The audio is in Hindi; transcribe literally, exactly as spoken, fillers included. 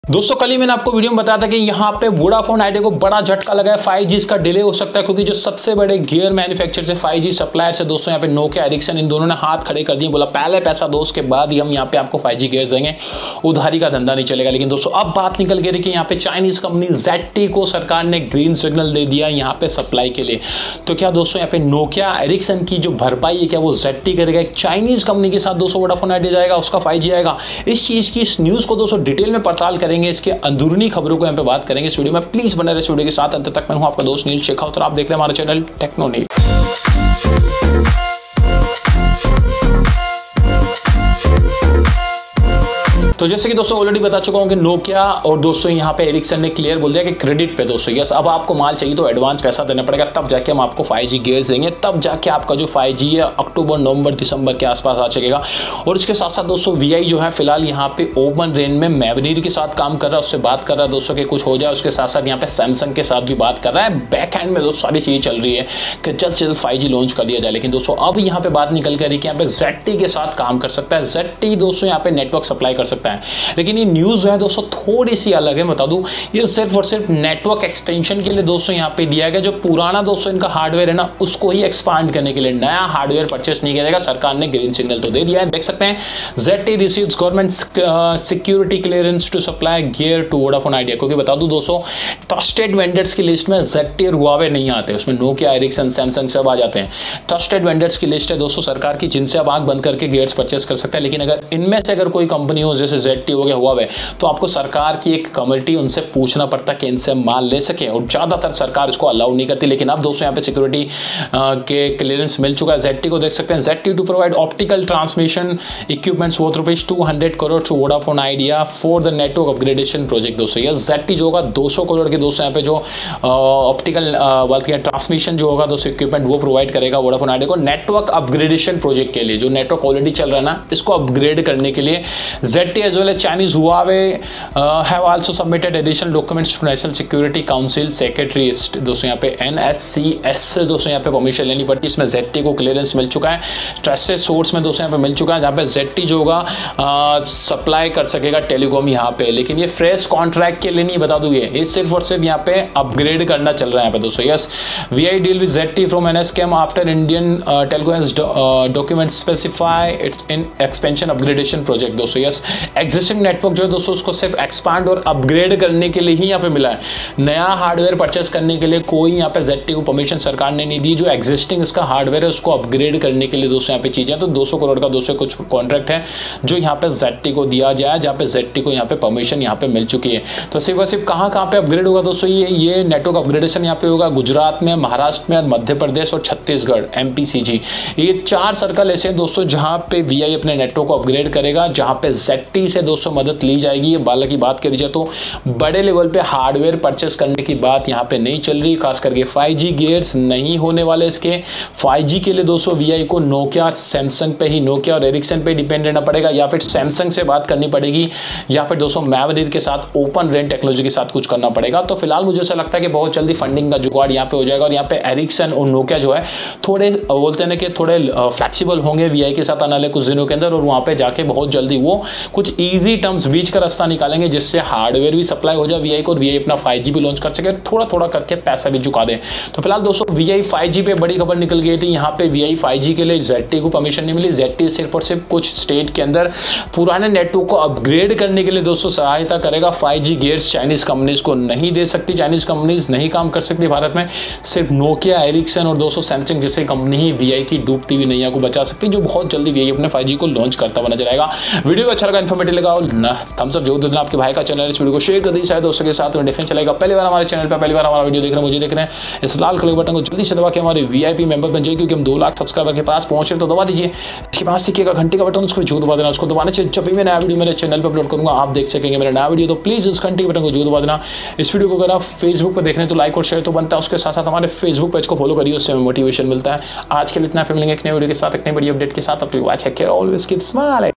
दोस्तों कल ही मैंने आपको वीडियो में बताया था कि यहाँ पे वोडाफोन आइडिया को बड़ा झटका लगा है। फाइव जी इसका डिले हो सकता है क्योंकि जो सबसे बड़े गियर मैन्युफैक्चर से फाइव जी सप्लायर से दोस्तों यहाँ पे नोकिया एरिक्सन इन दोनों ने हाथ खड़े कर दिए। बोला पहले पैसा दो उसके बाद ही हम यहाँ पे आपको फाइव जी गियर देंगे, उधारी का धंधा नहीं चलेगा। लेकिन दोस्तों अब बात निकल गई कि यहाँ पे चाइनीज कंपनी जेड को सरकार ने ग्रीन सिग्नल दे दिया यहाँ पे सप्लाई के लिए। तो क्या दोस्तों यहाँ पे नोकिया एरिक्सन की जो भरपाई है क्या वो जेड करेगा? एक चाइनीज कंपनी के साथ दोस्तों वोडाफोन आइडिया जाएगा, उसका फाइव जी आएगा। इस चीज की इस न्यूज को दोस्तों डिटेल में पड़ताल करेंगे, इसके अंदरूनी खबरों को यहाँ पे बात करेंगे इस वीडियो में। प्लीज बने रहे इस वीडियो के साथ अंत तक। मैं हूं आपका दोस्त नील शेखावत और आप देख रहे हैं हमारा चैनल टेक्नो नील। तो जैसे कि दोस्तों ऑलरेडी बता चुका हूं कि नोकिया और दोस्तों यहाँ पे एरिक्सन ने क्लियर बोल दिया कि क्रेडिट पे दोस्तों यस अब आपको माल चाहिए तो एडवांस पैसा देना पड़ेगा, तब जाके हम आपको फाइव जी गियर्स देंगे, तब जाके आपका जो फाइव जी है अक्टूबर नवंबर दिसंबर के आसपास आ सकेगा। और इसके साथ साथ दोस्तों वीआई जो है फिलहाल यहाँ पे ओपन रेंज में मैवनीर के साथ काम कर रहा है, उससे बात कर रहा है दोस्तों कि कुछ हो जाए। उसके साथ साथ यहाँ पे सैमसंग के साथ भी बात कर रहा है। बैक एंड में दोस्तों सारी चीजें चल रही है कि जल्द से जल्द फाइव जी लॉन्च कर दिया जाए। लेकिन दोस्तों अब यहाँ पे बात निकल कर रही कि यहाँ पे जेड के साथ काम कर सकता है। जेड दोस्तों यहाँ पे नेटवर्क सप्लाई कर सकता है। लेकिन ये न्यूज जो है दोस्तों थोड़ी सी अलग है, बता दूं ये सिर्फ और सिर्फ नेटवर्क एक्सपेंशन के लिए दोस्तों यहाँ पे दिया गया। जो पुराना दोस्तों इनका हार्डवेयर है ना उसको ही एक्सपांड करने के लिए, नया हार्डवेयर परचेस नहीं किया जाएगा। सरकार ने ग्रीन सिग्नल तो दे दिया है, देख सकते हैं। Z receives government security clearance to supply gear to Vodafone Idea. क्योंकि बता दूं दोस्तों ट्रस्टेड वेंडर्स की लिस्ट में जेड और हुआवे नहीं आते, उसमें नोकिया एरिक्सन सैमसंग सब आ जाते हैं। ट्रस्टेड वेंडर्स की लिस्ट है दोस्तों सरकार की, जिनसे आप आंख बंद करके गियर्स परचेस कर सकते हैं। लेकिन अगर इनमें से अगर कोई कंपनी हो जैसे जेड हो गया हुआवे, तो आपको सरकार की एक कमेटी उनसे पूछना पड़ता कि इनसे माल ले सके, और ज्यादातर सरकार इसको अलाउ नहीं करती। लेकिन अब दोस्तों यहाँ पे सिक्योरिटी के क्लियरेंस मिल चुका है। जेड को देख सकते हैं। Z to provide optical transmission equipments worth rupees two hundred crore to Vodafone Idea for the network upgradation project. दोस्तों ये जेड जो होगा दो सौ करोड़ के दोस्तों यहाँ पे जो ऑप्टिकल ट्रांसमिशन जो होगा दोस्तों इक्विपमेंट वो प्रोवाइड करेगा वोडाफोन आइडिया को नेटवर्क अपग्रेडेशन प्रोजेक्ट के लिए। जो नेटवर्क ऑलरेडी चल रहा है ना इसको अपग्रेड करने के लिए Z as well as Chinese Huawei Uh, have also submitted additional documents to National Security Council Secretariat। दोस्तों यहाँ पे एन एस सी एस से दोस्तों यहाँ पे परमिशन लेनी पड़ती है। इसमें जेड को क्लियरेंस मिल चुका है, ट्रस्टेड सोर्स में दोस्तों यहाँ पे मिल चुका है, जहाँ पे जेड जो होगा सप्लाई कर सकेगा टेलीकॉम यहाँ पे। लेकिन ये फ्रेश कॉन्ट्रैक्ट के लिए नहीं, बता दूं ये सिर्फ और सिर्फ यहाँ पे अपग्रेड करना चल रहा है यहाँ पे दोस्तों। Yes V I deal with Z from N S came after Indian telecom has document specify its in expansion upgradation project. दोस्तों यस एग्जिस्टिंग नेटवर्क जो है दोस्तों उसको सिर्फ एक्सपांड और अपग्रेड करने के लिए ही यहाँ पे मिला है। नया हार्डवेयर परचेस करने के लिए कोई यहाँ पे जेड को परमिशन सरकार ने नहीं दी। जो एग्जिस्टिंग इसका हार्डवेयर है उसको अपग्रेड करने के लिए दोस्तों यहाँ पे चीजें, तो दो सौ करोड़ का दोस्तों कुछ कॉन्ट्रैक्ट है जो यहाँ पे जेड को दिया जाए, जहाँ पे जेड को यहाँ पे परमिशन यहाँ पे मिल चुकी है। तो सिर्फ और सिर्फ कहाँ कहाँ पे अपग्रेड होगा दोस्तों, ये ये नेटवर्क अपग्रेडेशन यहाँ पे होगा गुजरात में, महाराष्ट्र में, मध्य प्रदेश और Chhattisgarh M P C G. ये चार सर्कल ऐसे हैं दोस्तों जहाँ पे वी आई अपने नेटवर्क को अपग्रेड करेगा, जहाँ पे जेड से दोस्तों मदद ली जाएगी। बाला की बात करी जाए तो बड़े लेवल पे हार्डवेयर परचेस करने की बात यहाँ पे नहीं चल रही, खास करके फाइव जी गियर्स नहीं होने वाले इसके। फाइव जी के लिए दोस्तों वीआई को नोकिया सैमसंग पे ही, नोकिया और एरिक्सन पे डिपेंड रहना पड़ेगा, या फिर सैमसंग से बात करनी पड़ेगी, या फिर दोस्तों मैवनीर के साथ ओपन रेंज टेक्नोलॉजी के साथ कुछ करना पड़ेगा। तो फिलहाल मुझे ऐसा लगता है कि बहुत जल्दी फंडिंग का जुगाड़ यहाँ पे हो जाएगा और यहाँ पे एरिक्सन और नोकिया जो है थोड़े बोलते हैं कि थोड़े फ्लेक्सिबल होंगे वीआई के साथ आने वाले कुछ दिनों के अंदर, और वहाँ पे जाके बहुत जल्दी वो कुछ ईजी टर्म्स बीच का रास्ता निकालेंगे जिससे हार्डवेयर भी सप्लाई हो जाए वीआई को और वीआई अपना फाइव जी भी लॉन्च कर सके, थोड़ा थोड़ा करके पैसा भी चुका दे। तो फिलहाल दोस्तों वीआई फाइव जी पे बड़ी खबर निकल गई थी। यहाँ पे वीआई फाइव जी के लिए जेड को परमिशन नहीं मिली। जेड सिर्फ और सिर्फ कुछ स्टेट के अंदर पुराने नेटवर्क को अपग्रेड करने के लिए दोस्तों सहायता करेगा। Five G gears Chinese companies को नहीं दे सकती, चाइनीज कंपनीज नहीं काम कर सकती भारत में। सिर्फ नोकिया एरिक्सन और दोस्तों सैमसंग जैसे कंपनी ही वीआई की डूबती हुई नैया को बचा सकती है, जो बहुत जल्दी वीआई अपने फाइव जी को लॉन्च करता हुआ नजर आएगा। वीडियो अच्छा लगा, इन्फॉर्मेटिव लगा और थम्स अप जरूर देना। आपके भाई का चैनल इस वीडियो को शेयर कर दीजिए दोस्तों के साथ, डिफेंस चलेगा। पहली बार हमारे चैनल पर पहली बार हमारा वीडियो देख रहे हैं, मुझे देख रहे हैं, इस लाल कलर बटन को जल्दी से दबा के हमारे वीआईपी मेंबर बन जाइए, क्योंकि हम दो लाख सब्सक्राइबर के पास पहुंच रहे, तो दबा दीजिए। इसके पास देखिएगा घंटे का बटन, उसको जो दबा देना। उसको दबाने से जब भी मैं नया वीडियो मेरे चैनल पर अपलोड करूंगा आप देख सकेंगे मेरा नया वीडियो। तो प्लीज उस घंटे के बटन को जो दबा देना। इस वीडियो को अगर आप फेसबुक पर देख रहे हैं तो लाइक और शेयर तो बनता है, उसके साथ साथ हमारे फेसबुक पेज को फॉलो करिए, उससे मोटिवेशन मिलता है। आज के लिए इतना, फिर मिलेंगे एक नए वीडियो के साथ, एक नई बड़ी अपडेट के साथ। अपनी वॉच है, ऑलवेज कीप स्माइलिंग।